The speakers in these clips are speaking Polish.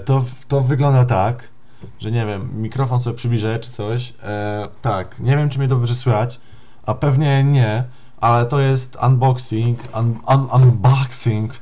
to wygląda tak, że nie wiem, mikrofon sobie przybliżę czy coś. Tak, nie wiem czy mnie dobrze słychać, a pewnie nie, ale to jest unboxing, unboxing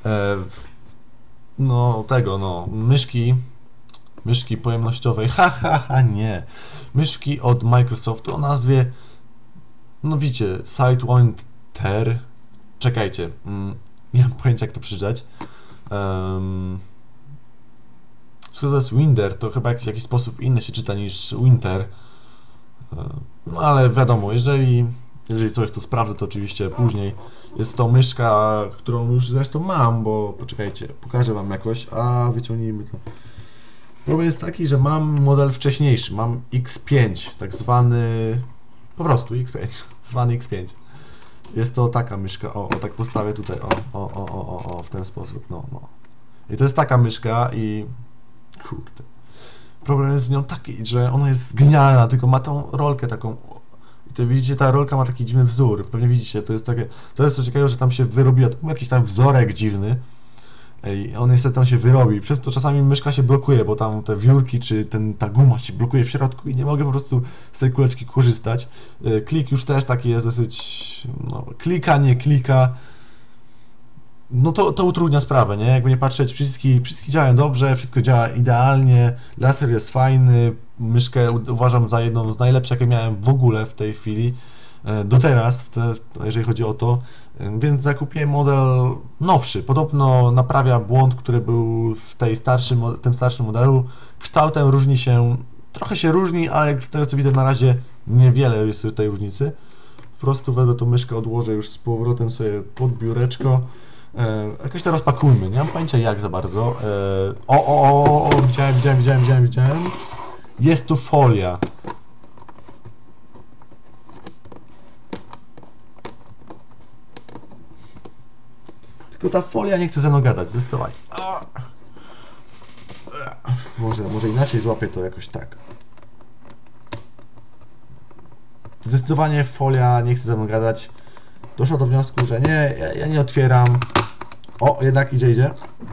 no tego, no, myszki pojemnościowej, nie, myszki od Microsoftu o nazwie, no widzicie, Sidewinder, czekajcie, nie mam pojęcia jak to przeczytać. Skoro to jest Winder, to chyba w jakiś sposób inny się czyta niż Winter. No ale wiadomo, jeżeli coś to sprawdzę, to oczywiście później. Jest to myszka, którą już zresztą mam, bo poczekajcie, pokażę wam jakoś, a wyciągnijmy to. Problem jest taki, że mam model wcześniejszy, mam X5, tak zwany, po prostu X5, zwany X5. Jest to taka myszka, o tak postawię tutaj, w ten sposób, no. I to jest taka myszka i kurde. Problem jest z nią taki, że ona jest genialna, tylko ma tą rolkę taką. I to widzicie, ta rolka ma taki dziwny wzór. Pewnie widzicie, to jest takie. To jest coś ciekawego, że tam się wyrobiło. Jakiś tam wzorek dziwny. I on niestety tam się wyrobi. Przez to czasami myszka się blokuje, bo tam te wiórki czy ta guma się blokuje w środku i nie mogę po prostu z tej kuleczki korzystać. Klik już też taki jest dosyć. No, klika, nie klika. No to utrudnia sprawę, nie? Jakby nie patrzeć, przyciski działają dobrze, wszystko działa idealnie, laser jest fajny, myszkę uważam za jedną z najlepszych, jakie miałem w ogóle w tej chwili, do teraz, jeżeli chodzi o to, więc zakupiłem model nowszy, podobno naprawia błąd, który był w tym starszym modelu, kształtem różni się, trochę się różni, ale z tego co widzę na razie niewiele jest tej różnicy, po prostu wezmę tą myszkę, odłożę już z powrotem sobie pod biureczko. Jakoś to rozpakujmy, nie mam pojęcia jak za bardzo. Widziałem. Jest tu folia. Tylko ta folia nie chce ze mną gadać, zdecydowanie. Może inaczej złapię to jakoś tak. Zdecydowanie folia nie chce ze mną gadać. Doszło do wniosku, że nie, ja nie otwieram. O, jednak idzie.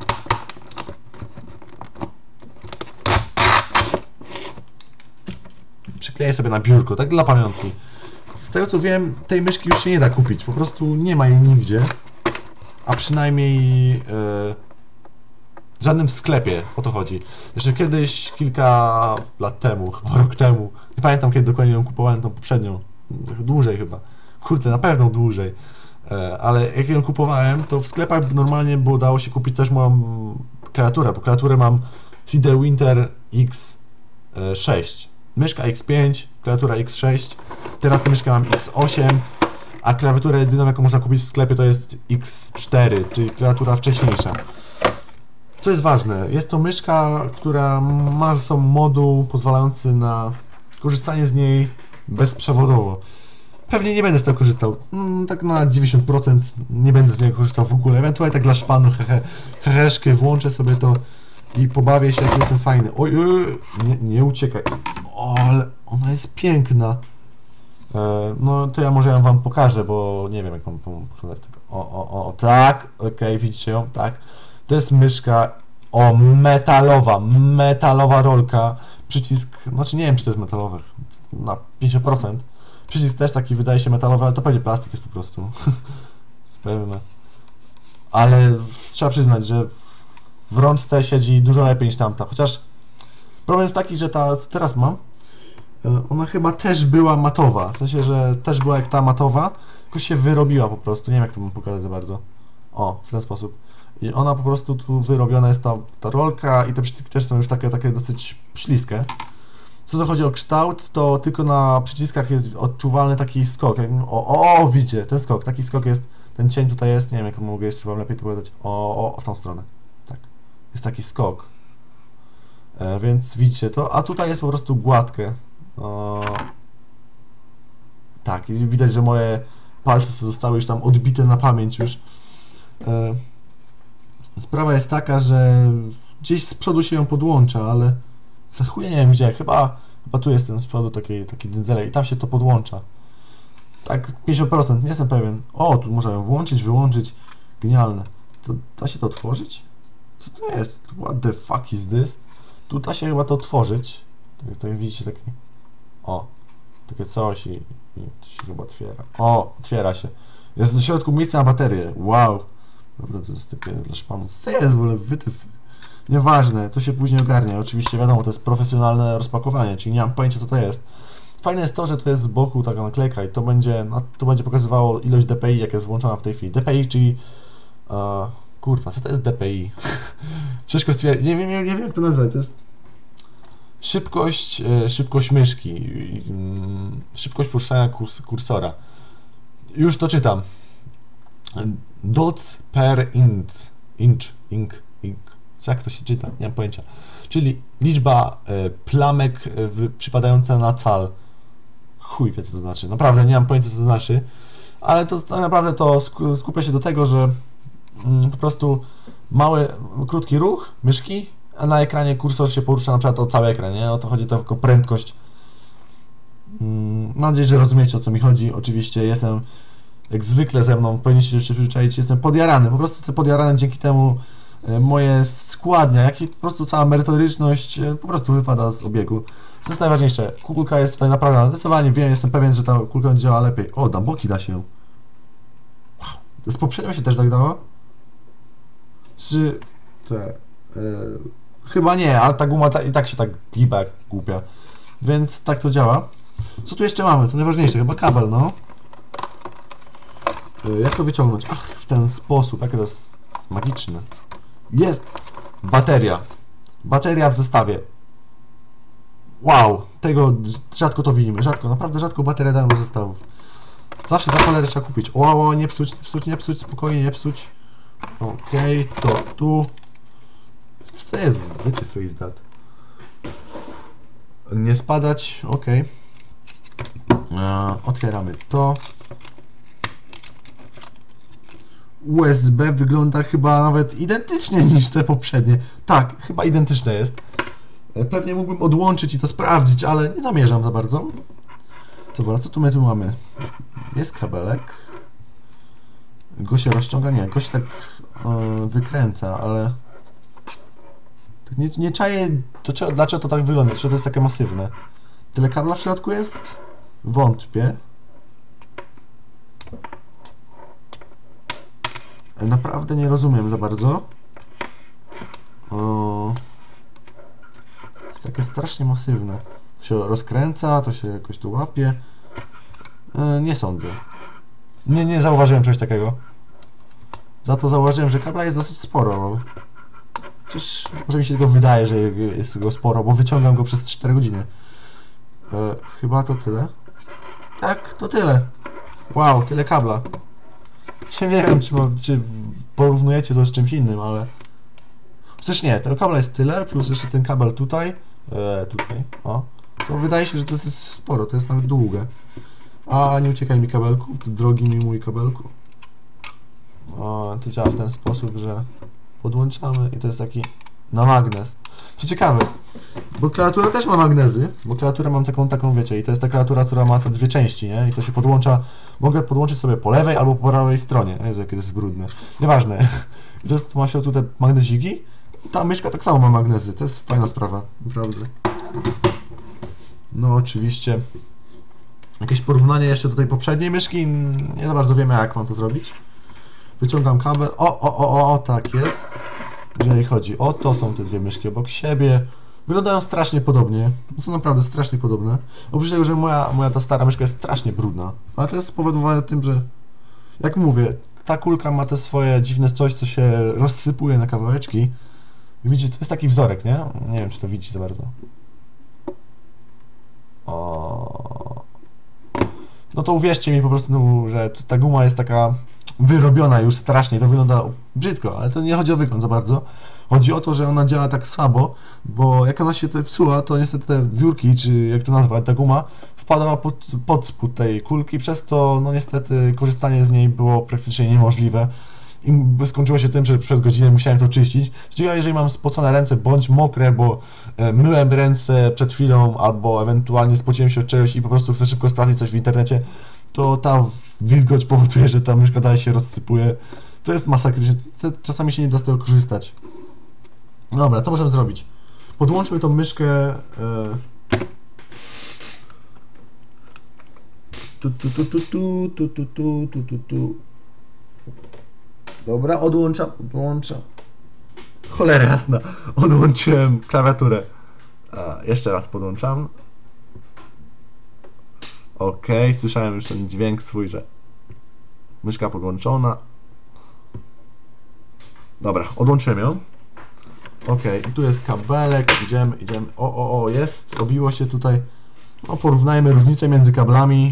Przykleję sobie na biurko, tak dla pamiątki. Z tego co wiem, tej myszki już się nie da kupić, po prostu nie ma jej nigdzie. A przynajmniej w żadnym sklepie, o to chodzi. Jeszcze kiedyś, kilka lat temu, chyba rok temu, nie pamiętam kiedy dokładnie ją kupowałem, tą poprzednią, dłużej chyba. Kurde, na pewno dłużej. Ale jak ją kupowałem, to w sklepach normalnie dało się kupić też moją klawiaturę, bo klawiaturę mam Sidewinder X6. Myszka X5, klawiatura X6, teraz myszkę mam X8, a klawiaturę jedyną jaką można kupić w sklepie to jest X4, czyli klawiatura wcześniejsza. Co jest ważne, jest to myszka, która ma ze sobą moduł pozwalający na korzystanie z niej bezprzewodowo. Pewnie nie będę z tego korzystał, tak na 90% nie będę z niego korzystał w ogóle, ewentualnie tak dla szpanu, heheszkę, włączę sobie to i pobawię się, jak jestem fajny. Oj, nie uciekaj, ale ona jest piękna. No to ja może ją wam pokażę, bo nie wiem jak mam pokazać tego. Tak, okej, widzicie ją, tak. To jest myszka, metalowa rolka, przycisk, znaczy nie wiem czy to jest metalowy, na 50%. Przycisk też taki wydaje się metalowy, ale to pewnie plastik jest po prostu. Spełne. Ale trzeba przyznać, że w rączce siedzi dużo lepiej niż tamta. Chociaż problem jest taki, że ta, co teraz mam, ona chyba też była matowa. W sensie, że też była jak ta matowa, tylko się wyrobiła po prostu. Nie wiem jak to mam pokazać za bardzo. O, w ten sposób. I ona po prostu tu wyrobiona jest ta rolka i te przyciski też są już takie dosyć śliskie. Co chodzi o kształt, to tylko na przyciskach jest odczuwalny taki skok. Widzicie, ten skok, taki skok jest, ten cień tutaj jest, nie wiem jak mogę jeszcze wam lepiej tu powiedzieć. W tą stronę. Tak. Jest taki skok. Więc widzicie to, a tutaj jest po prostu gładkie. Tak, i widać, że moje palce zostały już tam odbite na pamięć już. Sprawa jest taka, że gdzieś z przodu się ją podłącza, ale za chuja nie wiem gdzie, chyba tu jest ten z przodu taki dzyndzelek i tam się to podłącza. Tak 50%, nie jestem pewien. O, tu można ją włączyć, wyłączyć. Genialne. To da się to otworzyć? Co to jest? What the fuck is this? Tu da się chyba to otworzyć. Tak widzicie, taki... O, takie coś i to się chyba otwiera. O, otwiera się. Jest w środku miejsce na baterię. Wow. Prawda, to jest takie dla szpanu. Co jest w ogóle wytyf? Nieważne, to się później ogarnia. Oczywiście wiadomo, to jest profesjonalne rozpakowanie, czyli nie mam pojęcia co to jest. Fajne jest to, że to jest z boku taka naklejka i to będzie pokazywało ilość DPI, jak jest włączona w tej chwili. DPI, czyli... kurwa, co to jest DPI? Ciężko stwierdzić, nie wiem jak to nazwać, to jest... Szybkość myszki, szybkość poruszania kursora. Już to czytam. Dots per inch. Jak to się czyta? Nie mam pojęcia. Czyli liczba plamek przypadająca na cal. Chuj wie co to znaczy. Naprawdę nie mam pojęcia co to znaczy. Ale to tak naprawdę to skupia się do tego, że po prostu mały, krótki ruch myszki, a na ekranie kursor się porusza na przykład o cały ekran, nie? O to chodzi tylko prędkość. Mam nadzieję, że rozumiecie o co mi chodzi. Oczywiście jestem, jak zwykle ze mną, powinniście się przyzwyczaić, jestem podjarany. Po prostu jestem podjarany dzięki temu moje składnia, jak i po prostu cała merytoryczność po prostu wypada z obiegu. Co jest najważniejsze, kulka jest tutaj naprawdę, zdecydowanie wiem, jestem pewien, że ta kulka będzie działała lepiej. O, na boki da się. Wow. To z poprzednio się też tak dało? Czy te... chyba nie, ale ta guma i tak się tak giba jak głupia. Więc tak to działa. Co tu jeszcze mamy? Co najważniejsze? Chyba kabel, no. Jak to wyciągnąć? Ach, w ten sposób. Jak to jest magiczne. Jest bateria. Bateria w zestawie. Wow, tego rzadko to widzimy. Rzadko, naprawdę rzadko bateria dają do zestawów. Zawsze za cholerę trzeba kupić. O, nie psuć, spokojnie, nie psuć. Okej, to tu. Co to jest? Wytyfy is that? Nie spadać, okej. Otwieramy to. USB wygląda chyba nawet identycznie niż te poprzednie. Tak, chyba identyczne jest. Pewnie mógłbym odłączyć i to sprawdzić, ale nie zamierzam za bardzo. Dobra, co my tu mamy? Jest kabelek. Go się rozciąga? Nie, go się tak wykręca, ale... Nie czaję, dlaczego to tak wygląda, dlaczego to jest takie masywne. Tyle kabla w środku jest? Wątpię. Naprawdę nie rozumiem za bardzo. Jest takie strasznie masywne. To się rozkręca, to się jakoś tu łapie. Nie sądzę. Nie zauważyłem czegoś takiego. Za to zauważyłem, że kabla jest dosyć sporo. Przecież może mi się tylko wydaje, że jest go sporo, bo wyciągam go przez 4 godziny. Chyba to tyle. Tak, to tyle. Wow, tyle kabla. Nie wiem, czy porównujecie to z czymś innym, ale... Przecież nie, tego kabla jest tyle, plus jeszcze ten kabel tutaj. O. To wydaje się, że to jest sporo, to jest nawet długie. A nie uciekaj mi kabelku, drogi mi mój kabelku. To działa w ten sposób, że podłączamy i to jest taki na magnes. Co ciekawe, bo klawiatura też ma magnezy, bo klawiaturę mam taką wiecie, i to jest ta klawiatura, która ma te dwie części, nie? I to się podłącza, mogę podłączyć sobie po lewej albo po prawej stronie. Jezu, jakie to jest brudne. Nieważne. I to jest, ma się tutaj magneziki. Ta myszka tak samo ma magnezy, to jest fajna sprawa, naprawdę. No oczywiście. Jakieś porównanie jeszcze do tej poprzedniej myszki, nie za bardzo wiemy jak mam to zrobić. Wyciągam kabel, tak jest. Jeżeli chodzi o to, są te dwie myszki obok siebie. Wyglądają strasznie podobnie, są naprawdę strasznie podobne. Oprócz tego, że moja ta stara myszka jest strasznie brudna. Ale to jest spowodowane tym, że jak mówię, ta kulka ma te swoje dziwne coś, co się rozsypuje na kawałeczki. I widzicie, to jest taki wzorek, nie? Nie wiem, czy to widzicie za bardzo. No to uwierzcie mi po prostu, że ta guma jest taka wyrobiona już strasznie, to wygląda brzydko, ale to nie chodzi o wygląd za bardzo. Chodzi o to, że ona działa tak słabo, bo jak ona się psuła, to niestety te wiórki, czy jak to nazwać, ta guma wpadała pod spód tej kulki, przez co no niestety korzystanie z niej było praktycznie niemożliwe. I skończyło się tym, że przez godzinę musiałem to czyścić. Czyli jeżeli mam spocone ręce bądź mokre, bo myłem ręce przed chwilą, albo ewentualnie spociłem się od czegoś i po prostu chcę szybko sprawdzić coś w internecie, to ta wilgoć powoduje, że ta myszka dalej się rozsypuje. To jest masakryczne. Czasami się nie da z tego korzystać. Dobra, co możemy zrobić? Podłączmy tą myszkę... Dobra, odłączam. Cholera jasna, odłączyłem klawiaturę. Jeszcze raz podłączam. Okej, słyszałem już ten dźwięk swój, że myszka podłączona. Dobra, odłączyłem ją. Okej, tu jest kabelek, idziemy. O, jest, obiło się tutaj. No, porównajmy różnicę między kablami.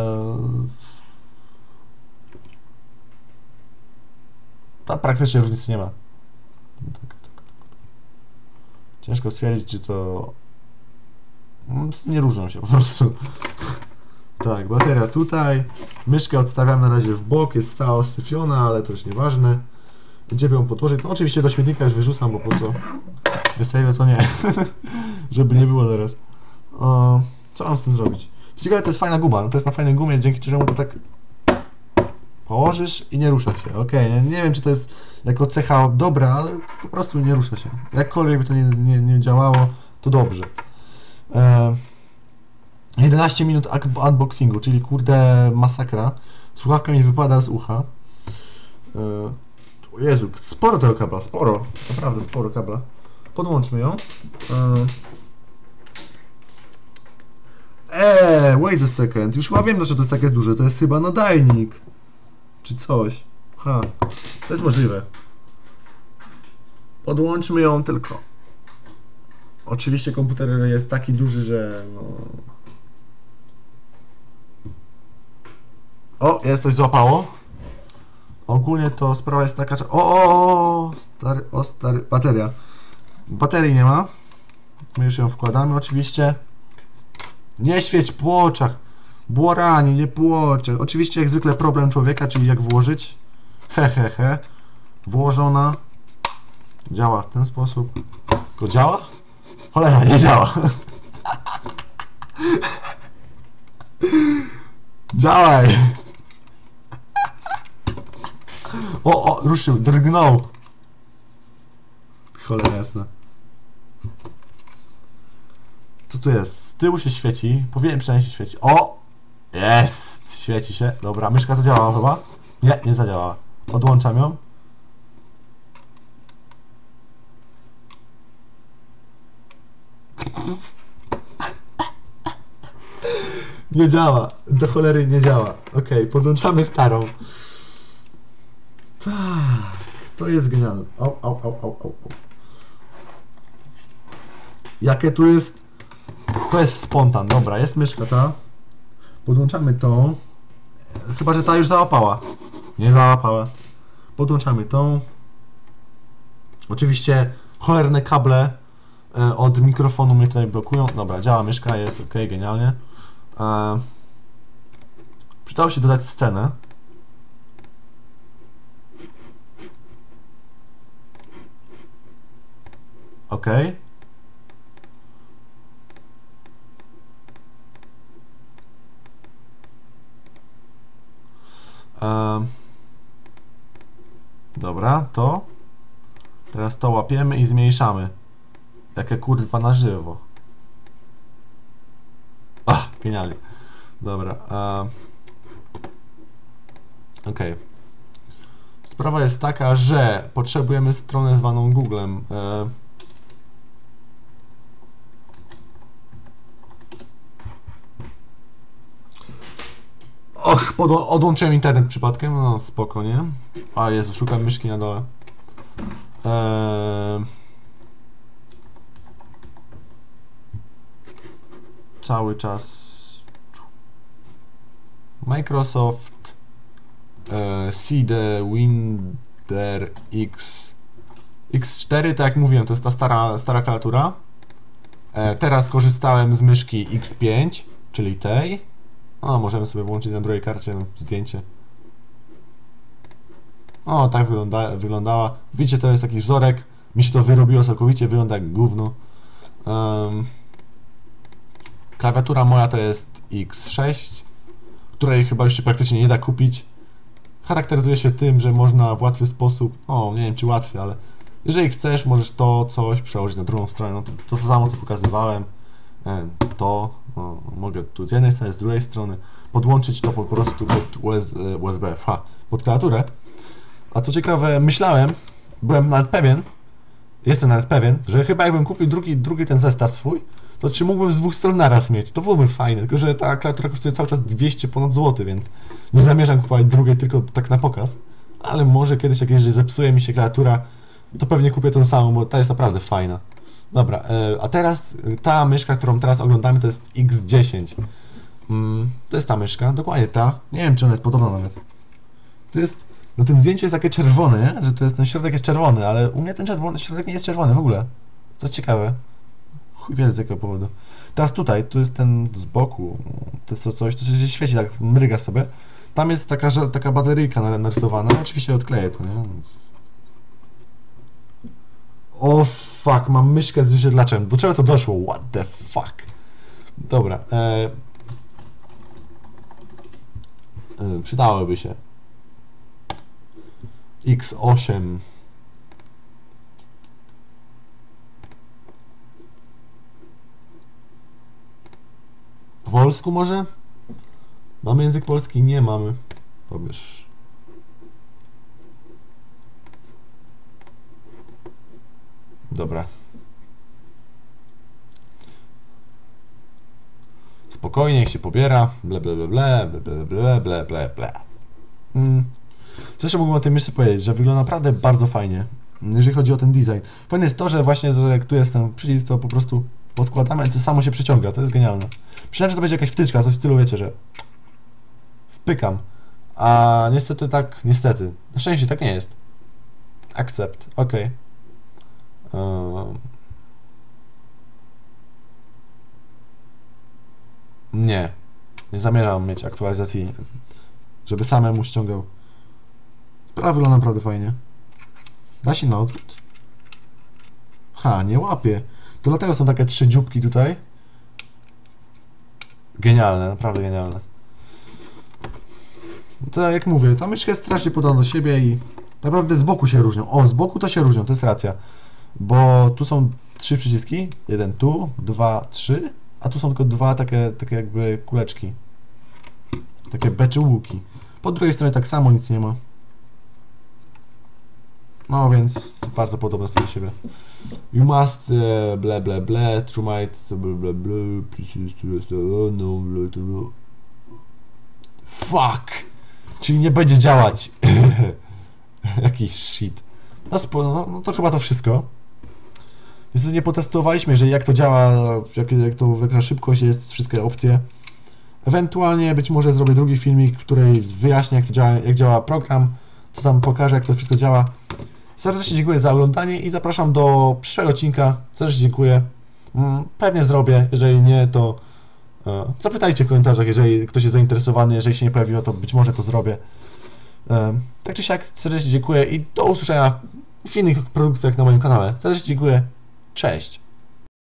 Praktycznie różnicy nie ma. Tak. Ciężko stwierdzić, czy to... Nie różnią się po prostu. Tak, bateria tutaj. Myszkę odstawiam na razie w bok, jest cała osyfiona, ale to już nieważne. Gdzie by ją podłożyć? No oczywiście do śmietnika już wyrzucam, bo po co? Serio, co nie. Żeby nie było zaraz. Co mam z tym zrobić? Ciekawe, to jest fajna guma. No to jest na fajnej gumie, dzięki czemu to tak położysz i nie rusza się. Okej, nie wiem, czy to jest jako cecha dobra, ale po prostu nie rusza się. Jakkolwiek by to nie działało, to dobrze. 11 minut unboxingu, czyli kurde masakra. Słuchawka mi wypada z ucha. Jezu, sporo tego kabla, sporo. Naprawdę sporo kabla. Podłączmy ją. Wait a second. Już chyba wiem, że to jest takie duże. To jest chyba nadajnik. Czy coś. To jest możliwe. Podłączmy ją tylko. Oczywiście komputer jest taki duży, że no... O, jest coś złapało. Ogólnie to sprawa jest taka, że... Stary, bateria. Baterii nie ma. My już ją wkładamy oczywiście. Nie świeć po oczach. Błoranie, nie po oczach. Oczywiście jak zwykle problem człowieka, czyli jak włożyć. Włożona. Działa w ten sposób. Tylko działa? Cholera, nie działa. Działaj. O, ruszył, drgnął. Cholera jasna. Co tu jest? Z tyłu się świeci. Powinien przynajmniej się świeci. O! Jest! Świeci się. Dobra, myszka zadziałała chyba? Nie zadziałała. Odłączam ją. Nie działa. Do cholery nie działa. Okej, podłączamy starą. Tak, to jest genialne. Au. Jakie tu jest? To jest spontan. Dobra, jest myszka ta. Podłączamy tą. Chyba, że ta już załapała. Nie załapała. Podłączamy tą. Oczywiście cholerne kable od mikrofonu mnie tutaj blokują. Dobra, działa myszka, jest ok, genialnie. Przydało się dodać scenę. Ok. Dobra, to. Teraz to łapiemy i zmniejszamy. Jakie kurwa na żywo. Genialnie. Dobra. Ok. Sprawa jest taka, że potrzebujemy stronę zwaną Googlem. Odłączyłem internet przypadkiem, no spoko, nie? Jezu, szukam myszki na dole. Cały czas Microsoft CD Winder X4, tak jak mówiłem, to jest ta stara klawiatura. Teraz korzystałem z myszki X5, czyli tej. Możemy sobie włączyć na drugiej karcie zdjęcie. Tak wyglądała. Widzicie, to jest jakiś wzorek. Mi się to wyrobiło całkowicie, wygląda jak gówno. Klawiatura moja to jest X6, której chyba już się praktycznie nie da kupić. Charakteryzuje się tym, że można w łatwy sposób, nie wiem czy łatwy, ale Jeżeli chcesz, możesz to coś przełożyć na drugą stronę, no to samo co pokazywałem, mogę tu z jednej strony, z drugiej strony, podłączyć to po prostu pod USB, pod klawiaturę. A co ciekawe, byłem nawet pewien, jestem nawet pewien, że chyba jakbym kupił drugi ten zestaw swój, to czy mógłbym z dwóch stron naraz mieć, to byłoby fajne, tylko że ta klawiatura kosztuje cały czas 200 ponad złotych, więc nie zamierzam kupować drugiej, tylko tak na pokaz, ale może kiedyś jak zepsuje mi się klawiatura, to pewnie kupię tą samą, bo ta jest naprawdę fajna. Dobra, a teraz ta myszka, którą teraz oglądamy, to jest X10. To jest ta myszka, dokładnie ta. Nie wiem, czy ona jest podobna nawet. To jest, na tym zdjęciu jest takie czerwone, nie? Że to jest, ten środek jest czerwony, ale u mnie ten środek nie jest czerwony w ogóle. To jest ciekawe. Chuj wie z jakiego powodu. Teraz tutaj, tu jest ten z boku, to jest coś, to się świeci, tak mryga sobie. Tam jest taka bateryjka narysowana, oczywiście odkleję to, nie? O fuck, mam myszkę z wyświetlaczem. Do czego to doszło? What the fuck? Dobra. Przydałoby się. X8. Po polsku może? Mamy język polski? Nie mamy. Pobierz. Dobra. Spokojnie, niech się pobiera. Ble, ble, ble, ble, ble, ble, ble, ble, ble. Co jeszcze mógłbym o tej myszce powiedzieć, że wygląda naprawdę bardzo fajnie, jeżeli chodzi o ten design. Fajne jest to, że właśnie, że jak tu jest ten przycisk, to po prostu podkładamy i to samo się przyciąga, to jest genialne. Myślałem, że to będzie jakaś wtyczka, coś w stylu, wiecie, że wpykam, a niestety na szczęście tak nie jest. Accept, ok. Nie zamierzam mieć aktualizacji, żeby samemu ściągał. Sprawa wygląda naprawdę fajnie. Da się na odwrót? Nie łapie. To dlatego są takie 3 dzióbki tutaj. Genialne, naprawdę genialne. To jak mówię, ta myszka jest strasznie podobna do siebie i naprawdę z boku się różnią. O, z boku to się różnią, to jest racja. Bo tu są 3 przyciski. Jeden tu, 2, 3. A tu są tylko 2 takie jakby kuleczki. Takie beczułki. Po drugiej stronie tak samo, nic nie ma. No więc bardzo podobne są do siebie. You must ble ble ble, true might ble ble ble, no ble ble. Fuck! Czyli nie będzie działać. Jakiś shit. No to chyba to wszystko. Niestety nie potestowaliśmy, jeżeli jak to działa, jaka szybkość jest, wszystkie opcje. Ewentualnie być może zrobię drugi filmik, w której wyjaśnię jak działa program, co tam pokażę, jak to wszystko działa. Serdecznie dziękuję za oglądanie i zapraszam do przyszłego odcinka. Serdecznie dziękuję. Pewnie zrobię, jeżeli nie, to zapytajcie w komentarzach, jeżeli ktoś jest zainteresowany, jeżeli się nie pojawiło, to być może to zrobię. Tak czy siak, serdecznie dziękuję i do usłyszenia w innych produkcjach na moim kanale. Serdecznie dziękuję. Cześć.